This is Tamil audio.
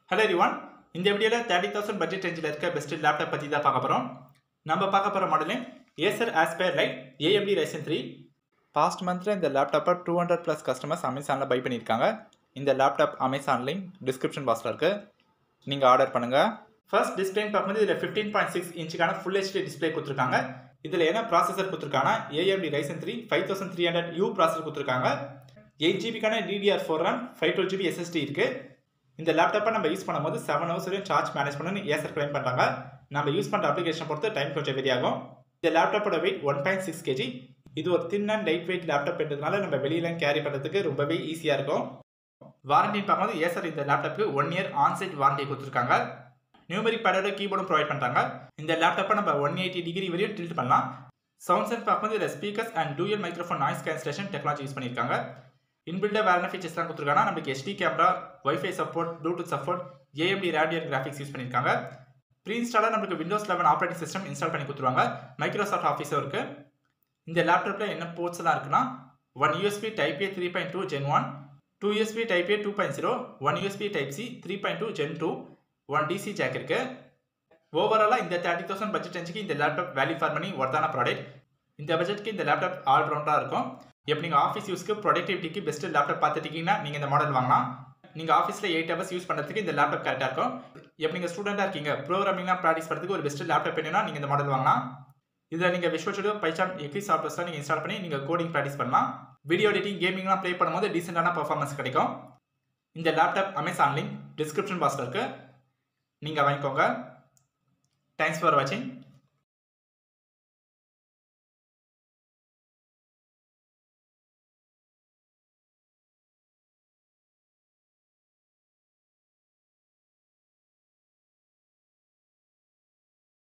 Hello everyone. இந்த வீடியோல 30000 பட்ஜெட் ரேஞ்சில இருக்க பெஸ்ட் லேப்டாப் பத்தி தான் பார்க்க போறோம். நம்ம பார்க்க போற model Acer Aspire Lite AMD Ryzen 3. Past மந்த்ல இந்த லேப்டாப்பை 200 பிளஸ் கஸ்டமர்ஸ் அமேசான்ல பை பண்ணிருக்காங்க. இந்த லேப்டாப் அமேசான் லிங்க் டிஸ்கிரிப்ஷன் பாக்ஸ்ல இருக்கு. நீங்க ஆர்டர் பண்ணுங்க. ஃபர்ஸ்ட் டிஸ்ப்ளே பார்க்கும்போது இதுல 15.6 இன்ச்சுக்கான ஃபுல் HD டிஸ்ப்ளே கொடுத்திருக்காங்க. இதுல என்ன ப்ராசஸர் கொடுத்திருக்காங்க? AMD Ryzen 3 5300U ப்ராசஸர் கொடுத்திருக்காங்க. 8GB கான DDR4 RAM 512GB SSD இருக்கு. இந்த லேப்டாப்பை நம்ம யூஸ் பண்ணும்போது 7 hours வரையும் சார்ஜ் மேனேஜ் பண்ணணும்னு Acer கிளைம் பண்றாங்க. நம்ம யூஸ் பண்ற அப்ளிகேஷன் பொறுத்து டைம் கொஞ்சம் வேரி ஆகும். இந்த லேப்டாப்போட வெயிட் 1.6 kg. இது ஒரு thin and light weight laptop என்றதுனால நம்ம வெளியில கேரி பண்றதுக்கு ரொம்பவே ஈஸியா இருக்கும். வாரண்டி பார்க்கும்போது Acer இந்த லேப்டாப்புக்கு 1 year ஆன்-சைட் வாரண்டி கொடுத்திருக்காங்க. நியூமெரிக் பேடோட கீபோர்டும் ப்ரொவைட் பண்றாங்க. இந்த லேப்டாப்பை நம்ம 180 டிகிரி வரையும் டில்ட் பண்ணலாம். சவுண்ட் செட் பார்க்கும்போது இதுல speakers and dual microphone noise cancellation technology use பண்ணிருக்காங்க. இன்பில்டா வேற என்ன ஃபீச்சர்ஸ்லாம் கொடுத்துருக்காங்கன்னா நமக்கு HD camera, wifi support, Bluetooth support, AMD Radeon graphics use பண்ணியிருக்காங்க. ப்ரீ இன்ஸ்டாலாக நமக்கு Windows 11 ஆப்ரேட்டிங் சிஸ்டம் இன்ஸ்டால் பண்ணி கொடுத்துருவாங்க. மைக்ரோசாஃப்ட் ஆஃபீஸும் இருக்கு. இந்த லேப்டாப்பில் என்ன போர்ட்ஸ்லாம் இருக்குன்னா 1 USB Type A 3.2 Gen 1, 2 USB Type A 2.0, 1 USB Type C 3.2 Gen 2, 1 DC jack இருக்கு. ஓவராலாக இந்த 30,000 பட்ஜெட் ரேஞ்சுக்கு இந்த லேப்டாப் வேல்யூ ஃபார் மணி ஒர்த்தான ப்ராடக்ட். இந்த பட்ஜெட்க்கு இந்த லேப்டாப் ஆல்ரவுண்டாக இருக்கும். எப்போ நீங்கள் ஆஃபீஸ் யூஸ்க்கு ப்ரொடக்டிவிட்டிக்கு பெஸ்ட் லேப்டாப் பார்த்துட்டீங்கன்னா நீங்கள் இந்த மாடல் வாங்கலாம். நீங்கள் ஆஃபீஸில் 8 hours யூஸ் பண்ணுறதுக்கு இந்த லேப்டாப் கரெக்டாக இருக்கும். எப்போ நீங்கள் ஸ்டூடெண்டாக இருக்கீங்க, ப்ரோக்ராமிங்லாம் ப்ராக்டிஸ் பண்ணுறதுக்கு ஒரு பெஸ்ட் லேப்டாப் வேணும்னா நீங்கள் இந்த மாடல் வாங்கலாம். இதில் நீங்கள் விஷுவல் ஸ்டுடியோ, பைசான், எக்லிப்ஸ் சாஃப்ட்வேர்ஸ்லாம் நீங்கள் இன்ஸ்டால் பண்ணி நீங்கள் கோடிங் ப்ராக்டிஸ் பண்ணலாம். வீடியோ எடிட்டிங், கேமிங்லாம் ப்ளே பண்ணும்போது டீசெண்டான பர்ஃபார்மன்ஸ் கிடைக்கும். இந்த லேப்டாப் அமேசான் லிங்க் டிஸ்கிரிப்ஷன் பாக்ஸில் இருக்குது. நீங்கள் வாங்கிக்கோங்க. தேங்க்ஸ் ஃபார் வாட்சிங்.